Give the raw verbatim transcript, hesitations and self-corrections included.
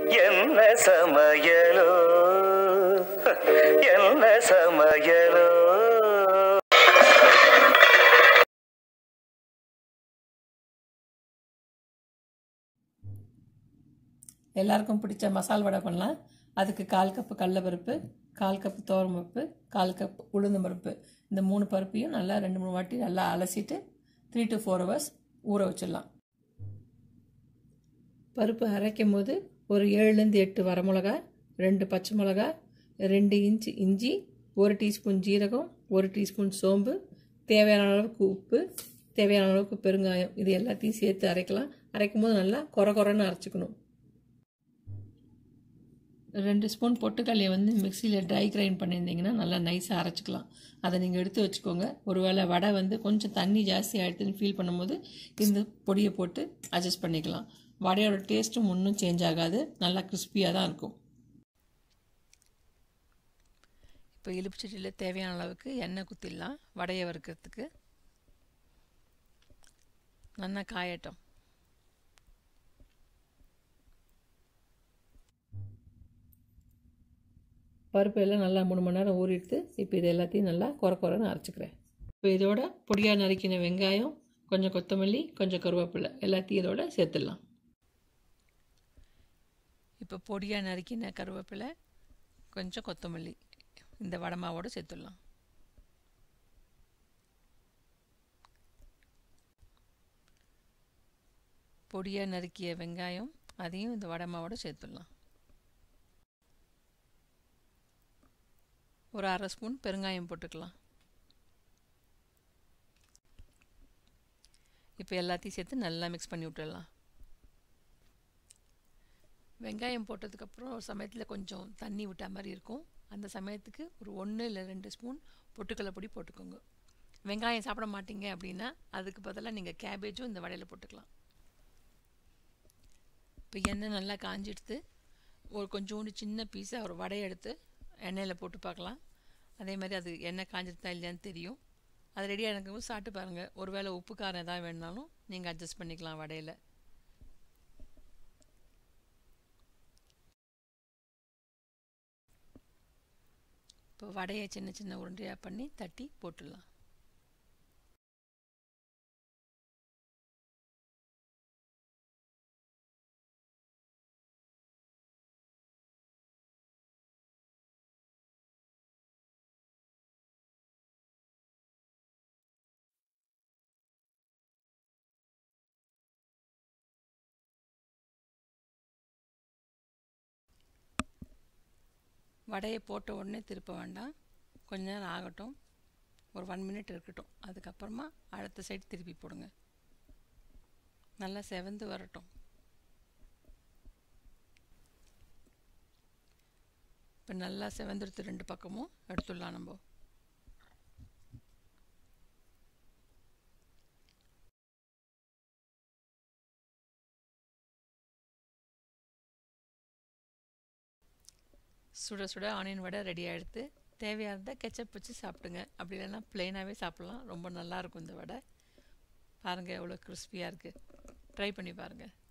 என்ன சமையலோ என்ன சமையலோ. எல்லாருக்கும் பிடிச்ச மசால் வடை பண்ணலாம். அதுக்கு கால் கப்பு கடலைப்பருப்பு, கால் கப்பு துவரம் பருப்பு, கால் கப் உளுந்து பருப்பு, இந்த மூணு பருப்பையும் நல்லா ரெண்டு மூணு வாட்டி நல்லா அலசிட்டு த்ரீ டு ஃபோர் ஹவர்ஸ் ஊற வச்சிடலாம். பருப்பு அரைக்கும் போது ஒரு ஏழுலேருந்து எட்டு வரமிளகா, ரெண்டு பச்சை மிளகா, ரெண்டு இன்ச்சு இஞ்சி, ஒரு டீஸ்பூன் ஜீரகம், ஒரு டீஸ்பூன் சோம்பு, தேவையான அளவுக்கு உப்பு, தேவையான அளவுக்கு பெருங்காயம், இது எல்லாத்தையும் சேர்த்து அரைக்கலாம். அரைக்கும் போது நல்லா கொர கொரன்னு அரைச்சிக்கணும். ரெண்டு ஸ்பூன் பொட்டுக்கல்லையை வந்து மிக்சியில் ட்ரை கிரைண்ட் பண்ணியிருந்தீங்கன்னா நல்லா நைஸாக அரைச்சிக்கலாம். அதை நீங்கள் எடுத்து வச்சுக்கோங்க. ஒருவேளை வடை வந்து கொஞ்சம் தண்ணி ஜாஸ்தி ஆகிடுதுன்னு ஃபீல் பண்ணும்போது இந்த பொடியை போட்டு அட்ஜஸ்ட் பண்ணிக்கலாம். வடையோட டேஸ்ட்டும் ஒன்றும் சேஞ்ச் ஆகாது, நல்லா கிறிஸ்பியாக தான் இருக்கும். இப்போ இலுப்புச்சட்டியில் தேவையான அளவுக்கு எண்ணெய் குத்திடலாம். வடையை வறுக்கிறதுக்கு நல்லா காயட்டும். பருப்பு எல்லாம் நல்லா மூணு மணி நேரம் ஊறிடுத்து. இப்போ இது எல்லாத்தையும் நல்லா குறை குறைன்னு அரைச்சிக்கிறேன். இப்போ இதோட பொடியாக நறுக்கின வெங்காயம், கொஞ்சம் கொத்தமல்லி, கொஞ்சம் கருவேப்பிலை எல்லாத்தையும் இதோட சேர்த்துடலாம். இப்போ பொடியாக நறுக்கின கருவேப்பிலை, கொஞ்சம் கொத்தமல்லி இந்த வடை மாவோடு சேர்த்துடலாம். பொடியாக நறுக்கிய வெங்காயம் அதையும் இந்த வடை மாவோடு சேர்த்துடலாம். ஒரு அரை ஸ்பூன் பெருங்காயம் போட்டுக்கலாம். இப்போ எல்லாத்தையும் சேர்த்து நல்லா மிக்ஸ் பண்ணி விட்டுடலாம். வெங்காயம் போட்டதுக்கப்புறம் ஒரு சமயத்தில் கொஞ்சம் தண்ணி விட்ட மாதிரி இருக்கும். அந்த சமயத்துக்கு ஒரு ஒன்று இல்லை ரெண்டு ஸ்பூன் பொட்டுக்கடலை பொடி போட்டுக்கோங்க. வெங்காயம் சாப்பிட மாட்டீங்க அப்படின்னா அதுக்கு பதிலாக நீங்கள் கேபேஜும் இந்த வடையில் போட்டுக்கலாம். இப்போ எண்ணெய் நல்லா காஞ்சிடுத்து. ஒரு கொஞ்சோண்டு சின்ன பீஸாக ஒரு வடையை எடுத்து எண்ணெயில் போட்டு பார்க்கலாம். அதே மாதிரி அது எண்ணெய் காஞ்சிருந்தா இல்லையான்னு தெரியும். அது ரெடியாக இருக்கும்போது சாப்பிட்டு பாருங்கள். ஒரு வேளை உப்பு காரம் எதாவது வேணுனாலும் நீங்கள் அட்ஜஸ்ட் பண்ணிக்கலாம் வடையில். இப்போ வடையை சின்ன சின்ன உருண்டையாக பண்ணி தட்டி போட்டுடலாம். வடையை போட்ட உடனே திருப்ப வேண்டாம், கொஞ்ச நேரம் ஆகட்டும், ஒரு ஒன் மினிட் இருக்கட்டும். அதுக்கப்புறமா அடுத்த சைடு திருப்பி போடுங்க. நல்லா செவந்து வரட்டும். இப்போ நல்லா செவந்துடுத்து, ரெண்டு பக்கமும் எடுத்துடலாம். நம்ம சுட சுட ஆனியன் வடை ரெடி ஆகிடுது. தேவையாக இருந்தால் கெச்சப் வச்சு சாப்பிடுங்க, அப்படி இல்லைன்னா ப்ளெயினாகவே சாப்பிட்லாம். ரொம்ப நல்லாயிருக்கும் இந்த வடை. பாருங்கள் எவ்வளோ கிறிஸ்பியாக இருக்குது. ட்ரை பண்ணி பாருங்கள்.